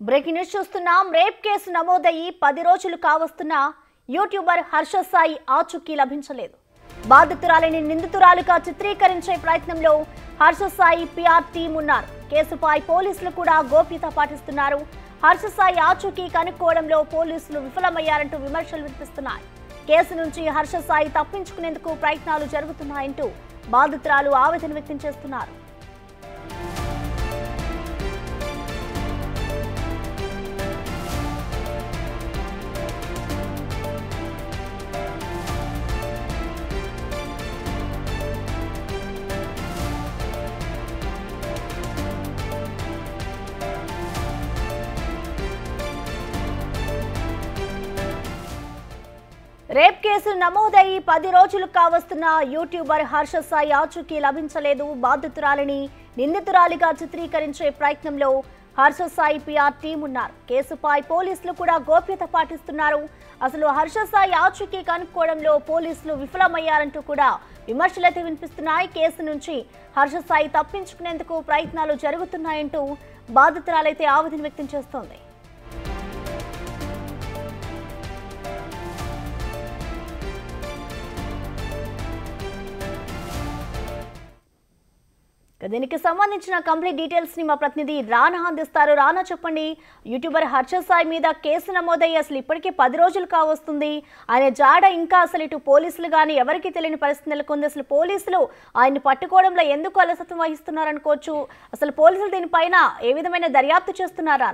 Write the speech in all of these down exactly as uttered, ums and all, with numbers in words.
Breaking news చూస్తున్నాం. Rape case నమోదయ్యి పది రోజులు కావస్తున్నా యూట్యూబర్ హర్ష సాయి ఆచూకీ లభించలేదు. బాధితురాలిని నిందితురాలుగా చిత్రీకరించే ప్రయత్నంలో హర్ష సాయి పిఆర్ టీం ఉన్నారు. కేసుపై పోలీసులు కూడా గోప్యత పాటిస్తున్నారు. హర్ష సాయి ఆచూకీ కనుక్కోవడంలో పోలీసులు విఫలమయ్యారంటూ విమర్శలు వినిపిస్తున్నాయి. కేసు నుంచి హర్ష సాయి తప్పించుకునేందుకు ప్రయత్నాలు జరుగుతున్నాయంటూ బాధితురాలు ఆవేదన వ్యక్తం చేస్తున్నారు. రేప్ కేసు నమోదయ్యి పది రోజులు కావస్తున్న యూట్యూబర్ హర్ష సాయి ఆచూకీ లభించలేదు. బాధితురాలిని నిందితురాలిగా చిత్రీకరించే ప్రయత్నంలో హర్ష సాయి పిఆర్ టీం ఉన్నారు. కేసుపై పోలీసులు కూడా గోప్యత పాటిస్తున్నారు. అసలు హర్ష సాయి ఆచూకీ కనుక్కోవడంలో పోలీసులు విఫలమయ్యారంటూ కూడా విమర్శలైతే వినిపిస్తున్నాయి. కేసు నుంచి హర్ష సాయి తప్పించుకునేందుకు ప్రయత్నాలు జరుగుతున్నాయంటూ బాధితురాలైతే ఆవేదన వ్యక్తం చేస్తోంది. దీనికి సంబంధించిన కంప్లీట్ డీటెయిల్స్ ని మా ప్రతినిధి రానా అందిస్తారు. రానా, చెప్పండి, యూట్యూబర్ హర్ష సాయి మీద కేసు నమోదయ్యి అసలు ఇప్పటికే పది రోజులు కావస్తుంది. ఆయన జాడ ఇంకా అసలు ఇటు పోలీసులు కానీ ఎవరికి తెలియని పరిస్థితి నెలకొంది. అసలు పోలీసులు ఆయన్ని పట్టుకోవడంలో ఎందుకు అలసత్వం వహిస్తున్నారనుకోవచ్చు. అసలు పోలీసులు దీనిపైన ఏ విధమైన దర్యాప్తు చేస్తున్నారా?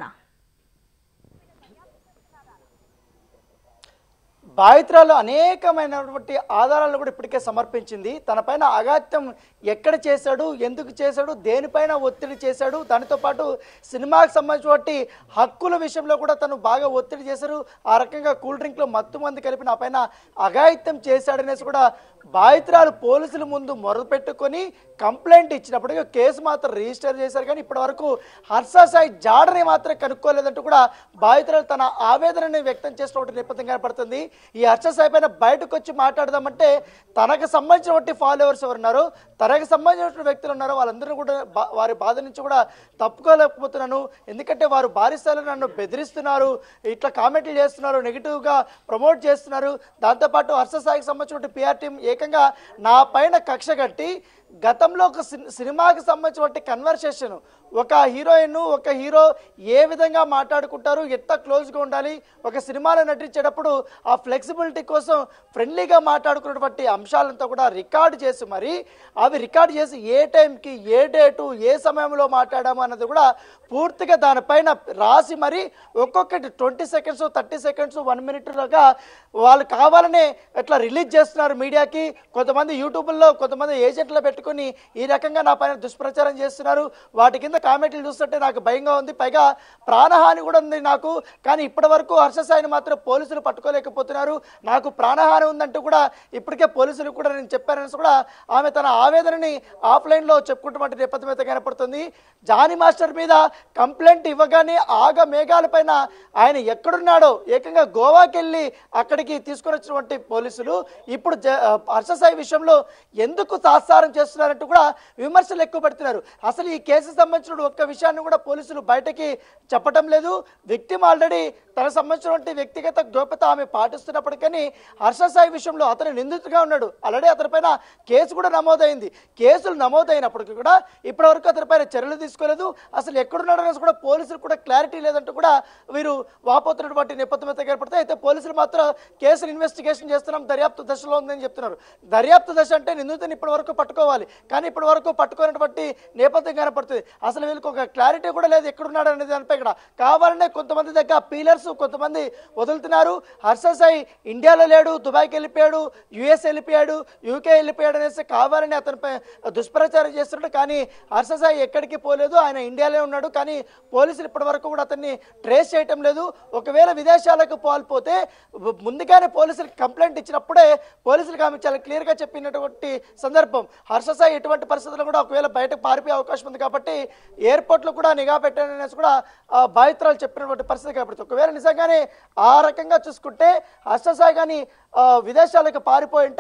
బాధితురాలు అనేకమైనటువంటి ఆధారాలను కూడా ఇప్పటికే సమర్పించింది. తనపైన అఘాత్యం ఎక్కడ చేశాడు, ఎందుకు చేశాడు, దేనిపైన ఒత్తిడి చేశాడు, దానితో పాటు సినిమాకి సంబంధించినటువంటి హక్కుల విషయంలో కూడా తను బాగా ఒత్తిడి చేశారు. ఆ రకంగా కూల్ డ్రింక్లో మత్తు మంది కలిపి నా పైన అఘాయిత్యం చేశాడనేసి కూడా బాధితురాలు పోలీసుల ముందు మొరపెట్టుకొని కంప్లైంట్ ఇచ్చినప్పటికీ కేసు మాత్రం రిజిస్టర్ చేశారు. కానీ ఇప్పటి వరకు హర్ష సాయి జాడని మాత్రం కనుక్కోలేదంటూ కూడా బాధితురాలు తన ఆవేదనని వ్యక్తం చేసినటువంటి నేపథ్యం కనపడుతుంది. ఈ హర్ష సాయి పైన బయటకు వచ్చి మాట్లాడదామంటే తనకు సంబంధించినటువంటి ఫాలోవర్స్ ఎవరున్నారో, తనకు సంబంధించిన వ్యక్తులు ఉన్నారో వాళ్ళందరూ కూడా వారి బాధ నుంచి కూడా తప్పుకోలేకపోతున్నాను. ఎందుకంటే వారు భారీ స్థాయిలో నన్ను బెదిరిస్తున్నారు, ఇట్లా కామెంట్లు చేస్తున్నారు, నెగిటివ్గా ప్రమోట్ చేస్తున్నారు. దాంతోపాటు హర్ష సాయికి సంబంధించిన పిఆర్ టీం ఏకంగా నా పైన కక్ష కట్టి గతంలో ఒక సినిమాకి సంబంధించిన కన్వర్సేషన్, ఒక హీరోయిన్ ఒక హీరో ఏ విధంగా మాట్లాడుకుంటారు, ఎంత క్లోజ్గా ఉండాలి, ఒక సినిమాలో నటించేటప్పుడు ఆ ఫ్లెక్సిబిలిటీ కోసం ఫ్రెండ్లీగా మాట్లాడుకున్నటువంటి అంశాలంతా కూడా రికార్డు చేసి మరి అవి రికార్డు చేసి ఏ టైంకి ఏ డేటు ఏ సమయంలో మాట్లాడాము అన్నది కూడా పూర్తిగా దానిపైన రాసి మరి ఒక్కొక్కటి twenty seconds thirty seconds one మినిట్లుగా వాళ్ళు కావాలనే ఇట్లా రిలీజ్ చేస్తున్నారు మీడియాకి. కొంతమంది యూట్యూబ్లో కొంతమంది ఏజెంట్లో పెట్టుకుని ఈ రకంగా నా పైన దుష్ప్రచారం చేస్తున్నారు. వాటి కింద కామెంట్లు చూస్తుంటే నాకు భయంగా ఉంది. పైగా ప్రాణహాని కూడా ఉంది నాకు. కానీ ఇప్పటి వరకు హర్ష సాయిని మాత్రం పోలీసులు పట్టుకోలేకపోతున్నారు. నాకు ప్రాణహాని ఉందంటూ కూడా ఇప్పటికే పోలీసులు కూడా నేను చెప్పానని కూడా ఆమె తన ఆవేదనని ఆఫ్లైన్లో చెప్పుకుంటున్నటువంటి నేపథ్యం అయితే కనపడుతుంది. జానీ మాస్టర్ మీద కంప్లైంట్ ఇవ్వగానే ఆగ మేఘాల పైన ఆయన ఎక్కడున్నాడో ఏకంగా గోవాకి వెళ్ళి అక్కడికి తీసుకొని వచ్చినటువంటి పోలీసులు ఇప్పుడు హర్ష సాయి విషయంలో ఎందుకు తాత్సారం చేస్తున్నారంటూ కూడా విమర్శలు ఎక్కువ పెడుతున్నారు. అసలు ఈ కేసుకు సంబంధించిన ఒక్క విషయాన్ని కూడా పోలీసులు బయటకి చెప్పడం లేదు. విక్టిమ్ ఆల్రెడీ తనకు సంబంధించినటువంటి వ్యక్తిగత గోప్యత ఆమె పాటిస్తున్నప్పటికీ హర్ష సాయి విషయంలో అతను నిందితుగా ఉన్నాడు. ఆల్రెడీ అతనిపైన కేసు కూడా నమోదైంది. కేసులు నమోదైనప్పటికీ కూడా ఇప్పటివరకు అతనిపైన చర్యలు తీసుకోలేదు. అసలు ఎక్కడున్నాడనేసి కూడా పోలీసులు కూడా క్లారిటీ లేదంటూ కూడా వీరు వాపోతున్నటువంటి నేపథ్యం అయితే ఏర్పడతాయి. అయితే పోలీసులు మాత్రం కేసులు ఇన్వెస్టిగేషన్ చేస్తున్నాం, దర్యాప్తు దశలో ఉందని చెప్తున్నారు. దర్యాప్తు దశ అంటే నిందితుని ఇప్పటి వరకు పట్టుకోవాలి, కానీ ఇప్పటి వరకు పట్టుకున్నటువంటి నేపథ్యం కనపడుతుంది. అసలు వీళ్ళకి ఒక క్లారిటీ కూడా లేదు ఎక్కడున్నాడు అనేది దానిపై. ఇక్కడ కావాలనే కొంతమంది దగ్గర పీలర్స్ కొంతమంది వదులుతున్నారు. హర్ష సాయి ఇండియాలో లేడు, దుబాయ్కి వెళ్ళిపోయాడు, యుఎస్ వెళ్ళిపోయాడు, యూకే వెళ్ళిపోయాడు అనేసి కావాలని అతనిపై దుష్ప్రచారం చేస్తున్నాడు. కానీ హర్ష సాయి ఎక్కడికి పోలేదు, ఆయన ఇండియాలో ఉన్నాడు. కానీ పోలీసులు ఇప్పటి వరకు కూడా అతన్ని ట్రేస్ చేయటం లేదు. ఒకవేళ విదేశాలకు పాల్పోతే ముందుగానే పోలీసులకు కంప్లైంట్ ఇచ్చినప్పుడే పోలీసులకు ఆమె చాలా క్లియర్గా చెప్పినటువంటి సందర్భం. హర్ష సాయి ఎటువంటి పరిస్థితుల్లో కూడా ఒకవేళ బయటకు పారిపోయే అవకాశం ఉంది కాబట్టి ఎయిర్పోర్ట్లో కూడా నిఘా పెట్టాలనేసి కూడా బాధితురాలు చెప్పినటువంటి పరిస్థితి కాబట్టి ఒకవేళ నిజంగానే ఆ రకంగా చూసుకుంటే హర్ష సాయి కానీ విదేశాలకు పారిపోయి ఉంటే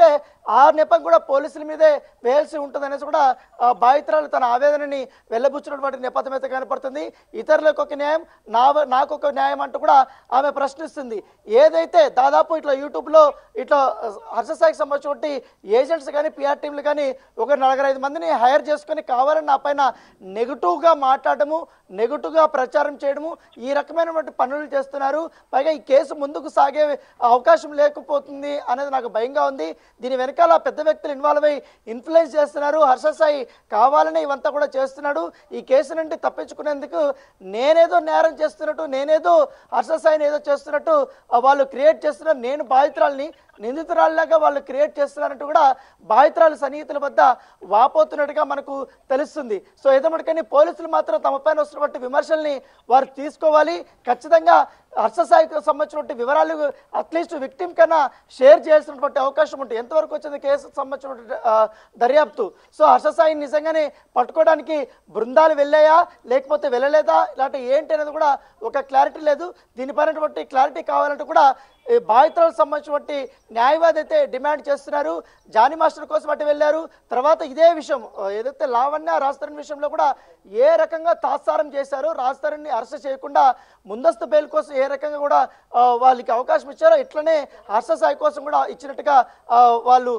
ఆ నెపం కూడా పోలీసుల మీదే వేయాల్సి ఉంటుంది అనేసి కూడా బాధితురాలు తన ఆవేదనని వెళ్ళబుచ్చినటువంటి నేపథ్యం అయితే కనపడుతుంది. ఇతరులకు ఒక న్యాయం, నా నాకు ఒక న్యాయం అంటూ కూడా ఆమె ప్రశ్నిస్తుంది. ఏదైతే దాదాపు ఇట్లా యూట్యూబ్లో ఇట్లా హర్షసాయికి సంబంధించినటువంటి ఏజెంట్స్ కానీ పిఆర్ టీంలు కానీ ఒక నలుగురు ఐదు మందిని హైర్ చేసుకొని కావాలని నా పైన నెగిటివ్గా మాట్లాడము, నెగిటివ్గా ప్రచారం చేయడము, ఈ రకమైనటువంటి పనులు చేస్తున్నారు. పైగా ఈ కేసు ముందుకు సాగే అవకాశం లేకపోతుంది అనేది నాకు భయంగా ఉంది. దీని వెనకాల పెద్ద వ్యక్తులు ఇన్వాల్వ్ అయ్యి ఇన్ఫ్లుయెన్స్ చేస్తున్నారు. హర్షసాయి కావాలని ఇవంతా కూడా చేస్తున్నాడు. ఈ కేసు నుండి తప్పించుకునేందుకు నేనేదో నేరం చేస్తున్నట్టు, నేనేదో హర్షసాయిని ఏదో చేస్తున్నట్టు వాళ్ళు క్రియేట్ చేస్తున్నారు. నేను బాధితురాలని నిందితురాల్లాగా వాళ్ళు క్రియేట్ చేస్తున్నారంటూ కూడా బాధితురాలు సన్నిహితుల వద్ద వాపోతున్నట్టుగా మనకు తెలుస్తుంది. సో ఏదమటికని పోలీసులు మాత్రం తమ పైన వస్తున్నటువంటి విమర్శల్ని వారు తీసుకోవాలి. ఖచ్చితంగా హర్షసాయికి సంబంధించినటువంటి వివరాలు అట్లీస్ట్ విక్టిమ్ కన్నా షేర్ చేయాల్సినటువంటి అవకాశం ఉంటుంది. ఎంతవరకు వచ్చింది కేసుకు సంబంధించినటువంటి దర్యాప్తు. సో హర్షసాయిని నిజంగానే పట్టుకోవడానికి బృందాలు వెళ్ళాయా లేకపోతే వెళ్ళలేదా, ఇలాంటి ఏంటి అనేది కూడా ఒక క్లారిటీ లేదు. దీనిపైనటువంటి క్లారిటీ కావాలంటే కూడా బాధితులకు సంబంధించినటువంటి న్యాయవాది అయితే డిమాండ్ చేస్తున్నారు. జానీ మాస్టర్ కోసం అటు వెళ్ళారు. తర్వాత ఇదే విషయం ఏదైతే లావణ్య రాజ్తరుణ్ విషయంలో కూడా ఏ రకంగా తాత్సారం చేశారో, రాజ్తరుణ్ని అరెస్ట్ చేయకుండా ముందస్తు బెయిల్ కోసం ఏ రకంగా కూడా వాళ్ళకి అవకాశం ఇచ్చారో ఇట్లనే హర్షసాయి కోసం కూడా ఇచ్చినట్టుగా వాళ్ళు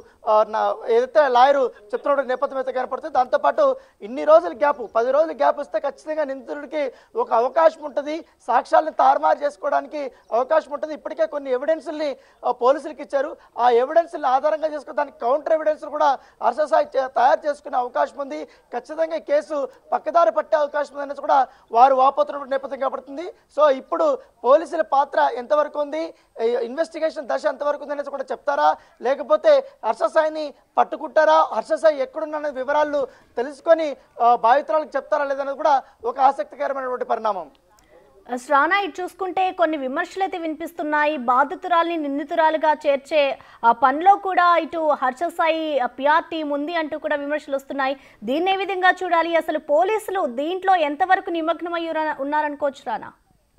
ఏదైతే లాయరు చెప్తున్న నేపథ్యం అయితే కనపడుతుంది. దాంతోపాటు ఇన్ని రోజుల గ్యాప్, పది రోజుల గ్యాప్ ఇస్తే ఖచ్చితంగా నిందితుడికి ఒక అవకాశం ఉంటుంది, సాక్ష్యాలను తారుమారు చేసుకోవడానికి అవకాశం ఉంటుంది. ఇప్పటికే కొన్ని ఎవిడెన్స్ని పోలీసులకు ఇచ్చారు. ఆ ఎవిడెన్స్ని ఆధారంగా చేసుకుని దానికి కౌంటర్ ఎవిడెన్స్ కూడా హర్షసాయి తయారు చేసుకునే అవకాశం ఉంది. ఖచ్చితంగా ఈ కేసు పక్కదారి పట్టే అవకాశం ఉంది అనేసి కూడా వారు వాపోతున్న నేపథ్యం కనపడుతుంది. సో ఇప్పుడు పోలీసుల పాత్ర ఎంతవరకు ఉంది, ఇన్వెస్టిగేషన్ దశ ఎంతవరకు ఉంది అనేసి కూడా చెప్తారా, లేకపోతే హర్షసాయిని పట్టుకుంటారా, హర్షసాయి ఎక్కడున్న వివరాలు తెలుసుకొని బాధితురాలకు చెప్తారా లేదనేది కూడా ఒక ఆసక్తికరమైనటువంటి పరిణామం. శ్రానా, ఇటు చూసుకుంటే కొన్ని విమర్శలు అయితే వినిపిస్తున్నాయి. బాధితురాల్ని నిందితురాలుగా చేర్చే పనిలో కూడా ఇటు హర్షసాయి పిఆర్ టీం ఉంది అంటూ కూడా విమర్శలు వస్తున్నాయి. దీన్ని ఏ విధంగా చూడాలి? అసలు పోలీసులు దీంట్లో ఎంతవరకు నిమగ్నమై ఉన్నారనుకోవచ్చు రానా?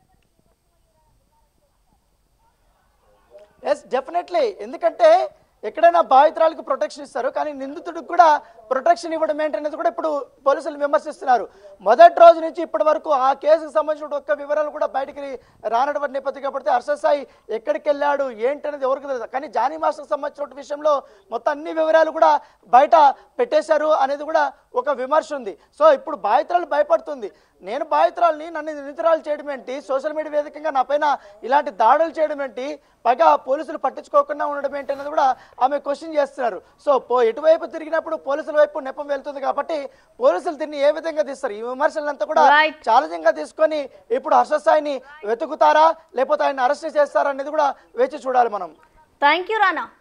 Yes, definitely. ఎందుకంటే ఎక్కడైనా బాధితురాలకు ప్రొటెక్షన్ ఇస్తారు, కానీ నిందితుడికి కూడా ప్రొటెక్షన్ ఇవ్వడం ఏంటనేది కూడా ఇప్పుడు పోలీసులు విమర్శిస్తున్నారు. మొదటి రోజు నుంచి ఇప్పటి వరకు ఆ కేసుకు సంబంధించిన ఒక్క వివరాలు కూడా బయటికి రానటువంటి నేపథ్యం కాబట్టి హర్షసాయి ఎక్కడికి వెళ్ళాడు ఏంటనేది ఎవరికి తెలియదు. కానీ జానీ మాస్టర్కి సంబంధించిన విషయంలో మొత్తం అన్ని వివరాలు కూడా బయట పెట్టేశారు అనేది కూడా ఒక విమర్శ ఉంది. సో ఇప్పుడు బాధితురాలు భయపడుతుంది. నేను బాధితురాలని నన్ను నిందితురాలు చేయడం ఏంటి, సోషల్ మీడియా వేదికగా నా పైన ఇలాంటి దాడులు చేయడం ఏంటి, పైగా పోలీసులు పట్టించుకోకుండా ఉండడం ఏంటి అనేది కూడా ఆమె క్వశ్చన్ చేస్తున్నారు. సో ఎటువైపు తిరిగినప్పుడు పోలీసుల వైపు నెపం వెళ్తుంది కాబట్టి పోలీసులు దీన్ని ఏ విధంగా తీస్తారు, ఈ విమర్శలంతా కూడా ఛాలెంజింగ్ గా తీసుకొని ఇప్పుడు హర్షసాయిని వెతుకుతారా లేకపోతే ఆయన అరెస్ట్ చేస్తారా అనేది కూడా వేచి చూడాలి మనం. Thank you Rana.